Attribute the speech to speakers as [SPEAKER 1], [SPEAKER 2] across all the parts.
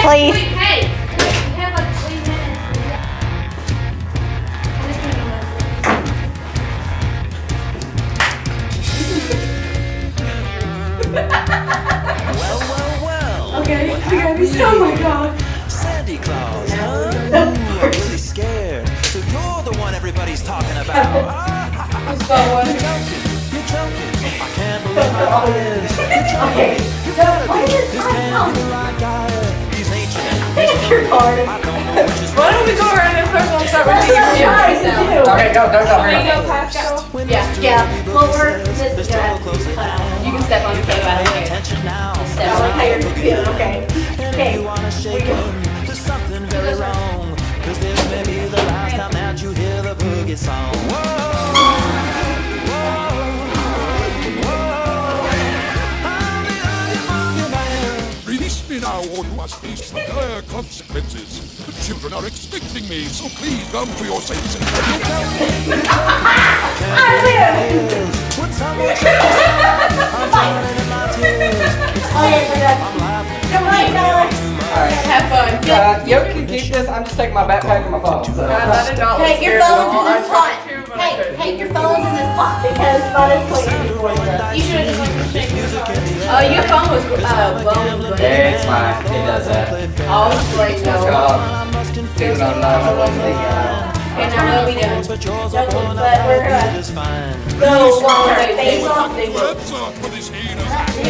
[SPEAKER 1] please.
[SPEAKER 2] Wait, hey! We have like 3 minutes.
[SPEAKER 3] Well.
[SPEAKER 4] Okay, oh my god.
[SPEAKER 3] Sandy Claus, huh? Ooh, I'm really scared. So you're the one everybody's talking about. You're joking. I can't believe my eyes.
[SPEAKER 4] Okay.
[SPEAKER 3] You gotta
[SPEAKER 4] Why
[SPEAKER 3] be
[SPEAKER 4] is
[SPEAKER 3] this
[SPEAKER 4] that
[SPEAKER 3] can't be the right guy. He's ancient.
[SPEAKER 4] Take your card.
[SPEAKER 3] I don't know which is
[SPEAKER 5] Why don't we go around in a circle and start repeating
[SPEAKER 4] Guys,
[SPEAKER 5] the
[SPEAKER 4] it's you.
[SPEAKER 6] Okay, go.
[SPEAKER 5] There you go, Pascal.
[SPEAKER 4] Yeah. Well, we're this good.
[SPEAKER 5] You can step on the cave out of here.
[SPEAKER 3] attention now.
[SPEAKER 4] I like how you're feeling. Okay.
[SPEAKER 3] And if you wanna shake him, there's something very wrong. Cause this may be the last time that you hear the boogie song.
[SPEAKER 7] Release me now, or you must face the dire consequences. The children are expecting me, so please come to your senses.
[SPEAKER 5] Have fun.
[SPEAKER 6] You can keep this. I'm just taking my backpack and my phone. So.
[SPEAKER 4] Hey, your phone's in this pot. Hey, your phone's in this pot because Bud is cleaning before you.
[SPEAKER 5] You should have just like shaken your phone. Oh, your phone was blowing.
[SPEAKER 6] Yeah, it's fine. It does that.
[SPEAKER 5] Oh, it's great
[SPEAKER 6] It's
[SPEAKER 5] though.
[SPEAKER 6] called keeping on 911.
[SPEAKER 5] Okay, now what are we doing?
[SPEAKER 3] But yours
[SPEAKER 4] But
[SPEAKER 3] are
[SPEAKER 4] we're gonna
[SPEAKER 3] just fine.
[SPEAKER 4] go while we're face off.
[SPEAKER 7] That's for this heinous.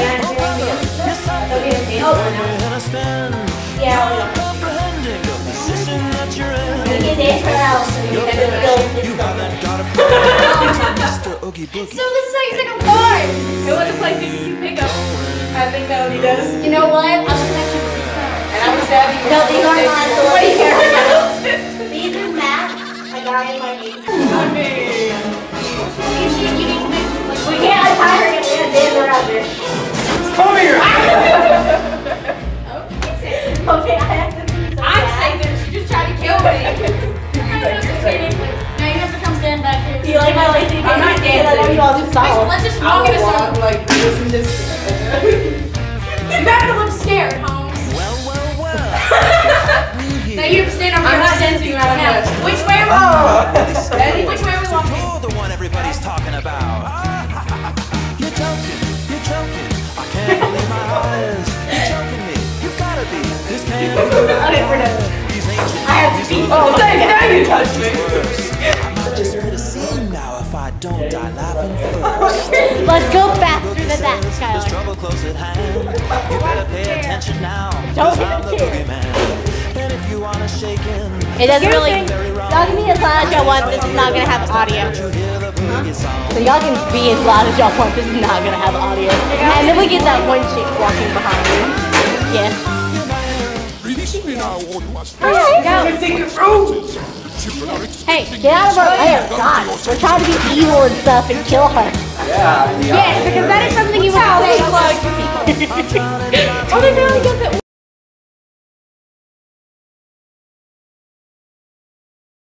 [SPEAKER 4] Yeah,
[SPEAKER 3] Comprehending the position that you're in.
[SPEAKER 4] we can dance around.
[SPEAKER 3] You haven't got a problem, Mr. Oogie Boogie.
[SPEAKER 2] So this is how you pick up cards.
[SPEAKER 5] Who wants to play pick-up? I think Melody does.
[SPEAKER 2] You know what? I'm gonna let you pick cards.
[SPEAKER 5] And I'm stabbing you.
[SPEAKER 4] No, these aren't mine. So
[SPEAKER 5] What do you care?
[SPEAKER 4] these are Matt. I got in my knee.
[SPEAKER 5] Okay.
[SPEAKER 2] You need to make like
[SPEAKER 4] We can't untie her and dance around her.
[SPEAKER 5] Come here.
[SPEAKER 4] Okay, I have to be so
[SPEAKER 2] I'm
[SPEAKER 4] bad.
[SPEAKER 2] safe. She just tried to kill me. Now you have to come stand back here.
[SPEAKER 4] Do you like my lazy
[SPEAKER 5] I'm not
[SPEAKER 4] baby? I know you all just saw
[SPEAKER 2] Let's just
[SPEAKER 5] I
[SPEAKER 2] walk in a
[SPEAKER 5] will
[SPEAKER 2] circle.
[SPEAKER 5] walk like this and this.
[SPEAKER 2] You better look scared, Holmes.
[SPEAKER 3] Well.
[SPEAKER 2] Now you have to stand over
[SPEAKER 5] I'm
[SPEAKER 2] here.
[SPEAKER 5] not dancing around
[SPEAKER 2] Now,
[SPEAKER 5] this.
[SPEAKER 2] which way are we?
[SPEAKER 5] Ready?
[SPEAKER 2] Which way are we walking?
[SPEAKER 3] You're the one everybody's talking about. You're joking. I can't believe my eyes. You're joking me. You've gotta be. This can't be the right guy. He's ancient.
[SPEAKER 4] I have to be.
[SPEAKER 5] Oh, now you touched me.
[SPEAKER 3] I might just spit a scene now if I don't die laughing first.
[SPEAKER 1] Let's go faster than that,
[SPEAKER 3] There's
[SPEAKER 1] Skylar.
[SPEAKER 3] trouble close at hand. You better pay attention now.
[SPEAKER 1] Don't
[SPEAKER 3] 'Cause
[SPEAKER 1] hit
[SPEAKER 3] I'm
[SPEAKER 1] the
[SPEAKER 3] the
[SPEAKER 1] chair.
[SPEAKER 3] boogeyman. And if you wanna shake him,
[SPEAKER 1] It doesn't really.
[SPEAKER 3] very wrong.
[SPEAKER 1] Y'all can be as loud as y'all want. This is not gonna have audio.
[SPEAKER 3] You hear the boogie song.
[SPEAKER 1] So y'all can be as loud as y'all want. This is not gonna have audio. And then we get that one chick walking behind you. Yeah.
[SPEAKER 7] Release me now, or you must face
[SPEAKER 1] Alright.
[SPEAKER 7] the consequences. The children are
[SPEAKER 1] Hey,
[SPEAKER 7] expecting
[SPEAKER 1] get out of our
[SPEAKER 7] me,
[SPEAKER 1] lair.
[SPEAKER 7] so
[SPEAKER 1] God,
[SPEAKER 7] come to
[SPEAKER 1] we're
[SPEAKER 7] your
[SPEAKER 1] trying to be evil and stuff and kill her.
[SPEAKER 6] Yeah.
[SPEAKER 1] Yes, because that is something you would say.
[SPEAKER 5] Like,
[SPEAKER 1] Oh, they're going to get